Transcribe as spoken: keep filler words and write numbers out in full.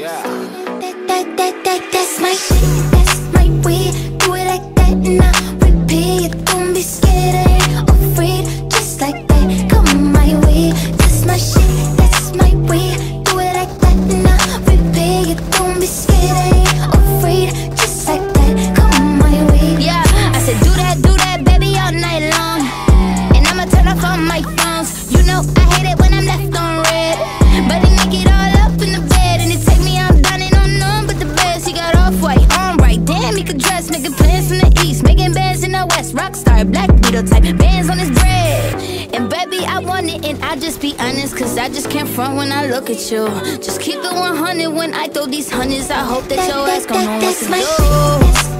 Yeah. That, that, that, that, that's my shit, that's my way. Do it like that and I repeat. Don't be scared, I ain't afraid. Just like that, come my way. That's my shit, that's my way. Do it like that and I repeat. Don't be scared, I ain't afraid. Just like that, come my way. Yeah, I said do that, do that, baby, all night long. And I'ma turn off all my phones. You know I hate it when I'm left on red, but he make it all up in the bed. And it take me out dining on none but the best. He got off-white, on right, damn, he could dress. Making plans from the east, making bands in the west. Rockstar, black beetle type, bands on his bread. And baby, I want it, and I just be honest, cause I just can't front when I look at you. Just keep it one hundred when I throw these hundreds. I hope that, that your ass gon' know what to my do. Shit,